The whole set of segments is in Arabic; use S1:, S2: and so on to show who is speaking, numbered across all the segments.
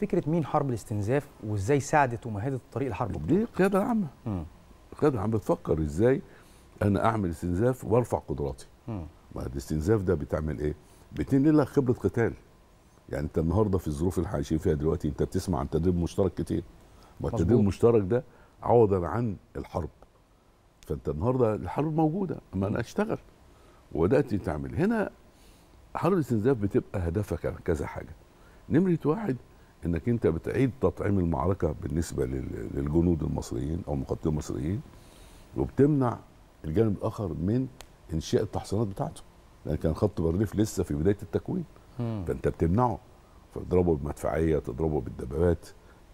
S1: فكره مين حرب الاستنزاف وازاي ساعدت ومهدت الطريق لحرب
S2: دي قياده عامه. القياده العامه بتفكر ازاي انا اعمل استنزاف وارفع قدراتي. ما الاستنزاف ده بتعمل ايه؟ بتنقل لك خبره قتال. يعني انت النهارده في الظروف اللي عايشين فيها دلوقتي انت بتسمع عن تدريب مشترك كتير. والتدريب المشترك ده عوضا عن الحرب. فانت النهارده الحرب موجوده اما انا اشتغل وبدات تعمل هنا حرب الاستنزاف بتبقى هدفها كذا حاجه. نمره واحد انك انت بتعيد تطعيم المعركه بالنسبه للجنود المصريين او المقاتلين المصريين، وبتمنع الجانب الاخر من انشاء التحصينات بتاعته، لان كان خط بارليف لسه في بدايه التكوين. فانت بتمنعه، فتضربه بمدفعيه، تضربه بالدبابات،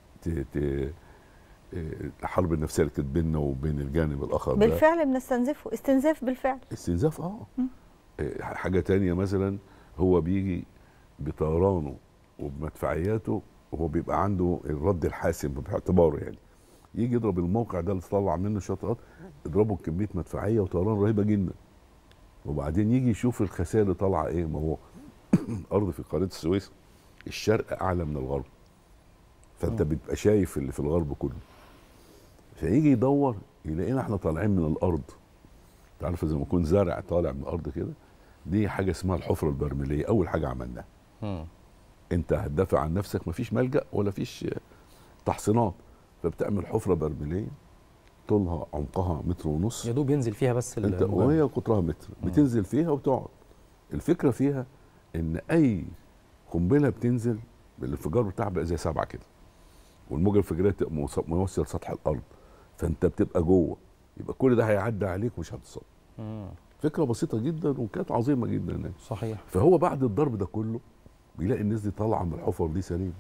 S2: الحرب النفسيه اللي كانت بيننا وبين الجانب الاخر
S3: بالفعل بنستنزفه استنزاف بالفعل.
S2: استنزاف حاجه تانية مثلا هو بيجي بطيرانه وبمدفعياته وهو بيبقى عنده الرد الحاسم باعتباره، يعني يجي يضرب الموقع ده اللي طلع منه شطات، يضربه بكميه مدفعيه وطيران رهيبه جدا، وبعدين يجي يشوف الخسائر اللي طالعه ايه. ما هو ارض في قناه السويس الشرق اعلى من الغرب، فانت بتبقى شايف اللي في الغرب كله، فيجي يدور يلاقينا احنا طالعين من الارض. تعرف زي ما يكون زرع طالع من الارض كده، دي حاجه اسمها الحفره البرميليه. اول حاجه عملناها انت هتدافع عن نفسك، مفيش ملجأ ولا فيش تحصينات، فبتعمل حفره برميليه طولها عمقها 1.5 متر،
S1: يا دوب ينزل فيها بس
S2: انت وهي قطرها متر، بتنزل فيها وتقعد. الفكره فيها ان اي قنبله بتنزل بالانفجار بتاعها بقى زي 7 كده، والموجه الانفجاريه تبقى موصل سطح الارض، فانت بتبقى جوه، يبقى كل ده هيعدي عليك ومش هتصاب. فكره بسيطه جدا وكانت عظيمه جدا هناك.
S1: صحيح.
S2: فهو بعد الضرب ده كله بيلاقي الناس دي طالعه من الحفر دي سليم،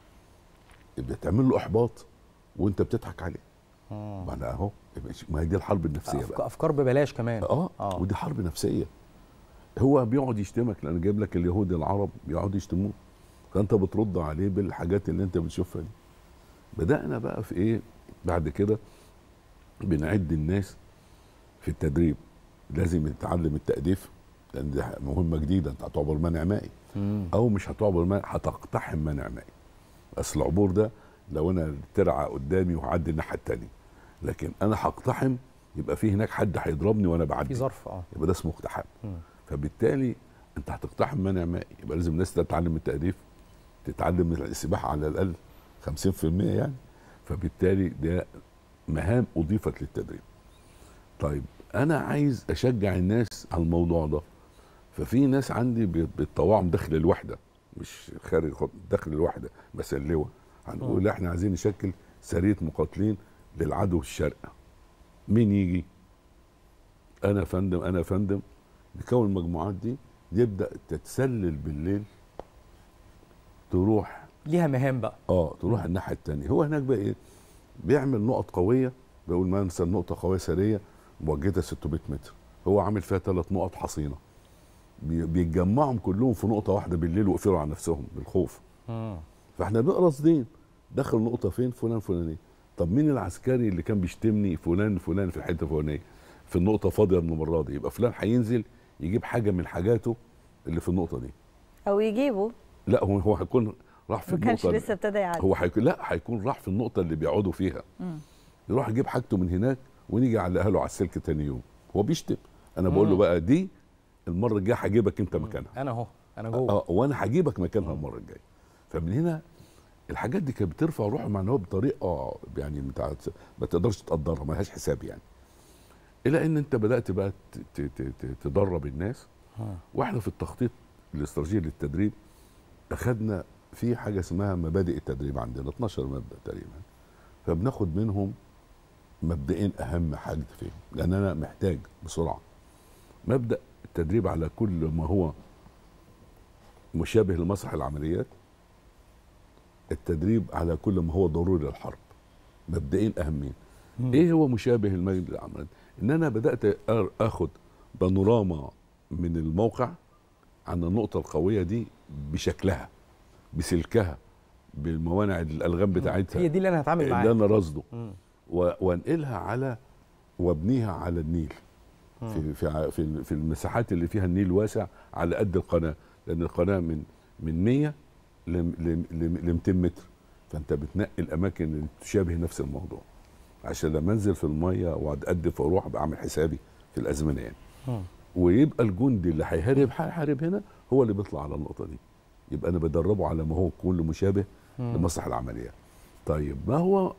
S2: بتعمل له احباط وانت بتضحك عليه. ما انا اهو، ما هي دي الحرب النفسيه بقى.
S1: افكار ببلاش كمان.
S2: ودي حرب نفسيه. هو بيقعد يشتمك، لان جايب لك اليهود العرب بيقعدوا يشتموه، فانت بترد عليه بالحاجات اللي انت بتشوفها دي. بدانا بقى في ايه بعد كده؟ بنعد الناس في التدريب، لازم يتعلم التأديف، لان دي مهمه جديده. انت هتعبر مانع مائي او مش هتعبر مانع، هتقتحم مانع مائي. اصل العبور ده لو انا الترعه قدامي وهعدي الناحيه الثانيه، لكن انا هقتحم يبقى في هناك حد هيضربني وانا بعدي،
S1: في ظرف
S2: يبقى ده اسمه اقتحام. فبالتالي انت هتقتحم مانع مائي، يبقى لازم الناس تتعلم التأديف، تتعلم السباحه على الاقل 50% يعني. فبالتالي ده مهام اضيفت للتدريب. طيب انا عايز اشجع الناس على الموضوع ده، ففي ناس عندي بيتطوعوا داخل الوحده، مش خارج داخل الوحده، بس اللواء هنقول احنا عايزين نشكل سريه مقاتلين للعدو الشرق. مين يجي؟ انا فندم، انا فندم. نكون المجموعات دي، يبدا تتسلل بالليل، تروح
S1: ليها مهام بقى.
S2: تروح الناحيه الثانيه. هو هناك بقى ايه؟ بيعمل نقط قويه، بيقول مثلا نقطه قويه سريه موجهه 600 متر، هو عامل فيها 3 نقط حصينه، بيتجمعهم كلهم في نقطه واحده بالليل ويقفلوا على نفسهم بالخوف. فاحنا بنبقى راصدين دخل نقطه فين، فلان فلانيه. طب مين العسكري اللي كان بيشتمني؟ فلان فلان في الحته الفلانيه، في النقطه فاضيه من المره دي، يبقى فلان هينزل يجيب حاجه من حاجاته اللي في النقطه دي،
S3: او يجيبه.
S2: لا هو هيكون راح في النقطه،
S3: ما كانش لسه ابتدى يعدي،
S2: هو هيكون راح في النقطه اللي بيقعدوا فيها. يروح يجيب حاجته من هناك ونيجي علقها له على السلك تاني يوم. هو بيشتم، انا بقول له بقى دي المره الجايه هجيبك انت مكانها،
S1: انا اهو انا جوه،
S2: وانا هجيبك مكانها المره الجايه. فمن هنا الحاجات دي كانت بترفع روح المعنويه بطريقه يعني ما تقدرش تقدرها، ما لهاش حساب يعني. الى ان انت بدات بقى تدرب الناس. واحنا في التخطيط الاستراتيجي للتدريب اخذنا في حاجه اسمها مبادئ التدريب، عندنا 12 مبدا تقريبا، فبناخد منهم مبدئين اهم حاجه فيهم، لان انا محتاج بسرعه مبدا التدريب على كل ما هو مشابه لمسرح العمليات، التدريب على كل ما هو ضروري للحرب. مبدئين اهمين. ايه هو مشابه للعمليات؟ ان انا بدات اخد بانوراما من الموقع عن النقطه القويه دي بشكلها، بسلكها، بالموانع الالغام بتاعتها،
S1: هي دي اللي انا هتعامل معاها،
S2: اللي انا راصده، وانقلها على وابنيها على النيل، في المساحات اللي فيها النيل واسع على قد القناه، لان القناه من 100 ل 200 متر، فانت بتنقي الاماكن اللي تشابه نفس الموضوع، عشان لما انزل في الميه واقعد ادف واروح بعمل حسابي في الازمنه يعني. ويبقى الجندي اللي هيحارب هنا هو اللي بيطلع على النقطه دي، يبقى انا بدربه على ما هو كل مشابه لمسرح العمليات. طيب ما هو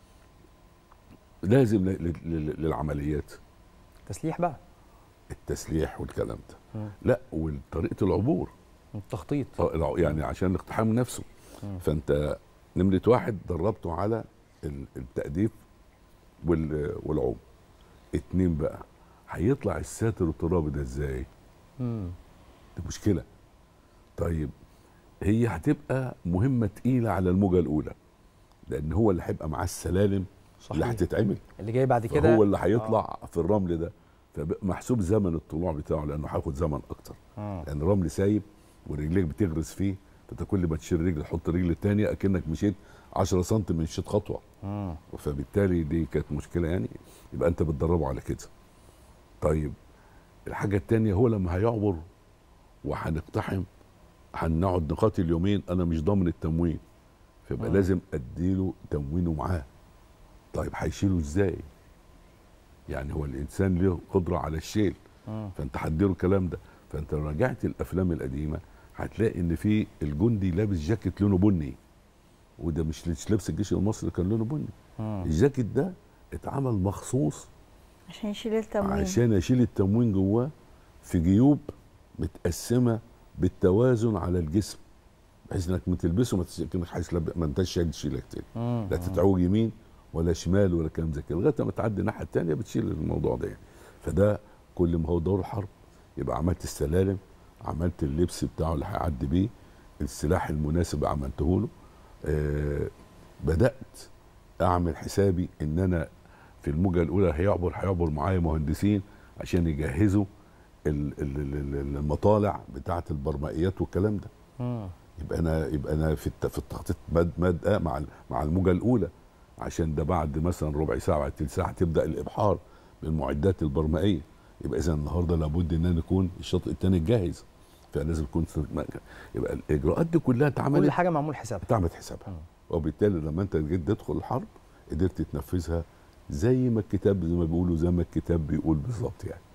S2: لازم للعمليات؟
S1: تسليح بقى،
S2: التسليح والكلام ده. لا، وطريقه العبور،
S1: التخطيط،
S2: يعني عشان الاقتحام نفسه. فانت نمره واحد دربته على التأديف والعوم. 2 بقى، هيطلع الساتر الترابي ده ازاي؟ دي مشكله. طيب هي هتبقى مهمه تقيله على الموجه الاولى، لان هو اللي هيبقى معاه السلالم اللي هتتعمل،
S1: اللي جاي بعد كده
S2: هو اللي هيطلع في الرمل ده، فمحسوب زمن الطلوع بتاعه لانه هياخد زمن اكتر. لان الرمل سايب ورجليك بتغرس فيه، فانت كل ما تشيل رجل تحط رجل الثانيه اكنك مشيت 10 سم مشيت خطوه. فبالتالي دي كانت مشكله يعني، يبقى انت بتدربه على كده. طيب الحاجه الثانيه، هو لما هيعبر وهنقتحم هنقعد نقاتل يومين، انا مش ضامن التموين، فيبقى لازم اديله تموينه معاه. طيب هيشيله ازاي؟ يعني هو الانسان له قدره على الشيل، فانت هتديله الكلام ده. فانت لو رجعت الافلام القديمه هتلاقي ان في الجندي لابس جاكيت لونه بني، وده مش لبس الجيش المصري كان لونه بني. الجاكيت ده اتعمل مخصوص
S3: عشان يشيل التموين،
S2: عشان يشيل التموين جواه، في جيوب متقسمه بالتوازن على الجسم، بحيث انك ما تلبسه كأنك حاسس ما انتش شايل تشيلك تاني، لا تتعوج يمين ولا شمال ولا كلام زي كده، لغايه ما تعدي الناحيه الثانيه بتشيل الموضوع ده يعني. فده كل ما هو دور الحرب، يبقى عملت السلالم، عملت اللبس بتاعه اللي هيعدي بيه، السلاح المناسب عملته له. بدات اعمل حسابي ان انا في الموجه الاولى هيعبر معايا مهندسين عشان يجهزوا المطالع بتاعه البرمائيات والكلام ده. يبقى انا في التخطيط مادة مع الموجه الاولى، عشان ده بعد مثلا ربع ساعه بعد تلت ساعه تبدا الابحار بالمعدات البرمائيه. يبقى اذا النهارده لابد ان يكون الشاطئ الثاني جاهز، فلازم يكون يبقى الاجراءات دي كلها اتعملت،
S1: كل حاجه معمول حسابها،
S2: اتعملت حسابها. وبالتالي لما انت جيت تدخل الحرب قدرت تنفذها زي ما الكتاب، زي ما بيقولوا زي ما الكتاب بيقول بالظبط يعني.